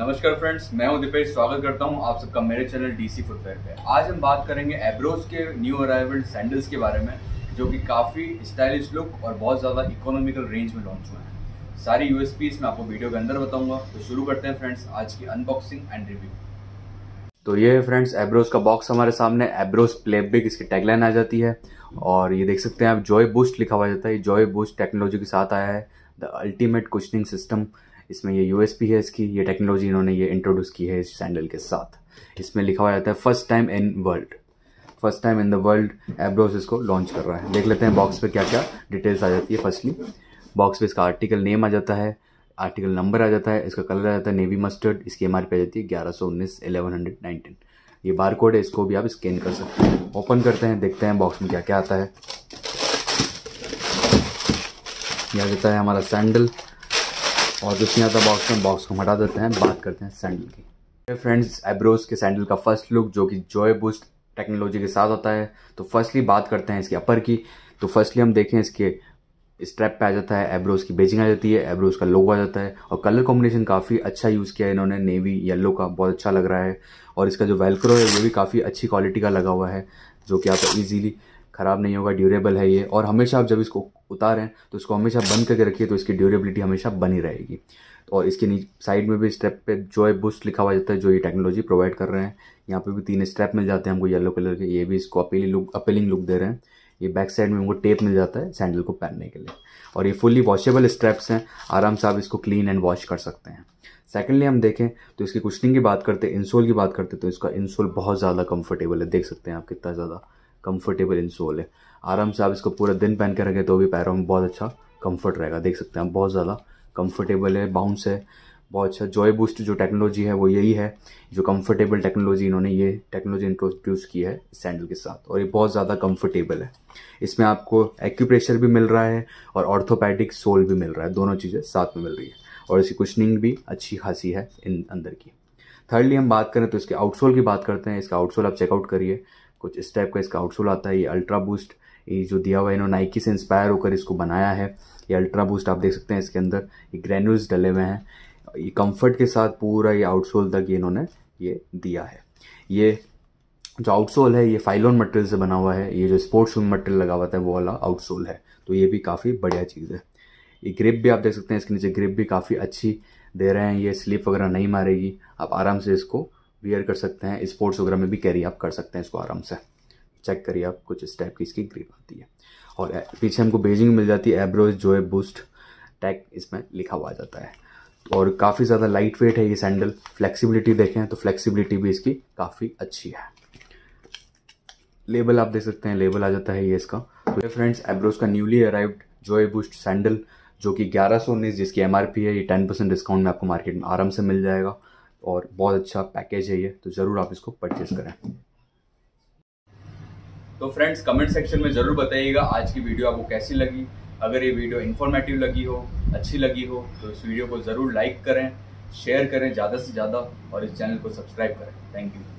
नमस्कार फ्रेंड्स, मैं हूं दीपेश। स्वागत करता हूं आप सबका मेरे चैनल डीसी फुटवेयर पे। आज हम बात करेंगे एब्रोस के न्यू अराइवल सैंडल्स के बारे में, जो कि काफ़ी स्टाइलिश लुक और बहुत ज़्यादा इकोनॉमिकल रेंज में लॉन्च हुए हैं। सारी यूएसपीज मैं आपको वीडियो के अंदर बताऊंगा। तो शुरू करते हैं फ्रेंड्स आज की अनबॉक्सिंग एंड रिव्यू। तो ये है फ्रेंड्स एब्रोस का बॉक्स हमारे सामने। एब्रोस प्लेबिग इसकी टैगलाइन आ जाती है और ये देख सकते हैं आप, जॉय बूस्ट लिखा हुआ जाता है। जॉय बूस्ट टेक्नोलॉजी के साथ आया है, द अल्टीमेट कुशनिंग सिस्टम। इसमें ये यूएसपी है इसकी, ये टेक्नोलॉजी इन्होंने ये इंट्रोड्यूस की है इस सैंडल के साथ। इसमें लिखा हुआ जाता है first time in the world Abros इसको लॉन्च कर रहा है। देख लेते हैं बॉक्स पे क्या क्या डिटेल्स आ जाती है। फर्स्टली बॉक्स पे इसका आर्टिकल नेम आ जाता है, आर्टिकल नंबर आ जाता है, इसका कलर आ जाता है नेवी मस्टर्ड। इसकी एमआरपी आ जाती है 1119 1119। ये बार कोड है, इसको भी आप स्कैन कर सकते हैं। ओपन करते हैं, देखते हैं बॉक्स में क्या क्या आता है। यह आ जाता है हमारा सैंडल और कुछ नहीं आता बॉक्स में। बॉक्स को हटा देते हैं, बात करते हैं सैंडल की। फ्रेंड्स एब्रोस के सैंडल का फर्स्ट लुक जो कि जॉय बूस्ट टेक्नोलॉजी के साथ होता है। तो फर्स्टली बात करते हैं इसके अपर की। तो फर्स्टली हम देखें, इसके स्ट्रैप पे आ जाता है एब्रोस की बेजिंग आ जाती है, एब्रोस का लोगो आ जाता है और कलर कॉम्बिनेशन काफ़ी अच्छा यूज़ किया है इन्होंने, नेवी येलो का, बहुत अच्छा लग रहा है। और इसका जो वेलक्रो है ये भी काफ़ी अच्छी क्वालिटी का लगा हुआ है, जो कि आप इजीली ख़राब नहीं होगा, ड्यूरेबल है ये। और हमेशा आप जब इसको उतारें तो इसको हमेशा बंद करके रखिए, तो इसकी ड्यूरेबिलिटी हमेशा बनी रहेगी। और इसके साइड में भी स्ट्रैप पे जॉय बूस्ट लिखा हुआ जाता है, जो ये टेक्नोलॉजी प्रोवाइड कर रहे हैं। यहाँ पे भी 3 स्ट्रैप मिल जाते हैं हमको येलो कलर के, ये भी इसको अपीलिंग लुक दे रहे हैं। ये बैक साइड में हमको टेप मिल जाता है सैंडल को पहनने के लिए। और ये फुल्ली वॉशेबल स्ट्रैप्स हैं, आराम से आप इसको क्लीन एंड वॉश कर सकते हैं। सेकेंडली हम देखें तो इसकी कुशनिंग की बात करते हैं, इंसोल की बात करते हैं। तो इसका इंसोल बहुत ज़्यादा कंफर्टेबल है, देख सकते हैं आप कितना ज़्यादा कंफर्टेबल इंसोल है। आराम से आप इसको पूरा दिन पहन के रखें तो भी पैरों में बहुत अच्छा कंफर्ट रहेगा, देख सकते हैं आप, बहुत ज़्यादा कंफर्टेबल है, बाउंस है, बहुत अच्छा। जॉय बूस्ट जो टेक्नोलॉजी है वो यही है, जो कंफर्टेबल टेक्नोलॉजी इन्होंने ये टेक्नोलॉजी इंट्रोड्यूस की है सैंडल के साथ, और ये बहुत ज़्यादा कंफर्टेबल है। इसमें आपको एक्यूप्रेशर भी मिल रहा है और ऑर्थोपैडिक सोल भी मिल रहा है, दोनों चीज़ें साथ में मिल रही है। और इसकी कुशनिंग भी अच्छी खासी है इन अंदर की। थर्डली हम बात करें तो इसके आउटसोल की बात करते हैं। इसका आउटसोल आप चेकआउट करिए, कुछ इस टाइप का इसका आउटसोल आता है। ये अल्ट्रा बूस्ट, ये जो दिया हुआ है इन्होंने नाइकी से इंस्पायर होकर इसको बनाया है। ये अल्ट्रा बूस्ट आप देख सकते हैं, इसके अंदर ये ग्रैन्यूल्स डले हुए हैं। ये कंफर्ट के साथ पूरा ये आउटसोल तक इन्होंने ये दिया है। ये जो आउटसोल है ये फाइलोन मटेरियल से बना हुआ है, ये जो स्पोर्ट्स शूज मटेरियल लगा हुआ था वो वाला आउटसोल है। तो ये भी काफ़ी बढ़िया चीज़ है। ये ग्रिप भी आप देख सकते हैं, इसके नीचे ग्रिप भी काफ़ी अच्छी दे रहे हैं, ये स्लिप वगैरह नहीं मारेगी। आप आराम से इसको वियर कर सकते हैं, स्पोर्ट्स वगैरह में भी कैरी आप कर सकते हैं इसको आराम से। चेक करिए आप, कुछ इस टाइप की इसकी ग्रिप आती है। और पीछे हमको बेजिंग मिल जाती है, एब्रोस जॉय बूस्ट टैग इसमें लिखा हुआ जाता है। और काफ़ी ज़्यादा लाइट वेट है ये सैंडल। फ्लेक्सिबिलिटी देखें तो फ्लेक्सिबिलिटी भी इसकी काफ़ी अच्छी है। लेबल आप देख सकते हैं, लेबल आ जाता है ये इसका। तो फ्रेंड्स एब्रोस का newly arrived joy boost sandal, जो कि 1119 जिसकी एमआरपी है, ये 10% डिस्काउंट में आपको मार्केट में आराम से मिल जाएगा। और बहुत अच्छा पैकेज है ये, तो ज़रूर आप इसको परचेज करें। तो फ्रेंड्स कमेंट सेक्शन में ज़रूर बताइएगा आज की वीडियो आपको कैसी लगी। अगर ये वीडियो इन्फॉर्मेटिव लगी हो, अच्छी लगी हो, तो इस वीडियो को ज़रूर लाइक करें, शेयर करें ज़्यादा से ज़्यादा और इस चैनल को सब्सक्राइब करें। Thank you.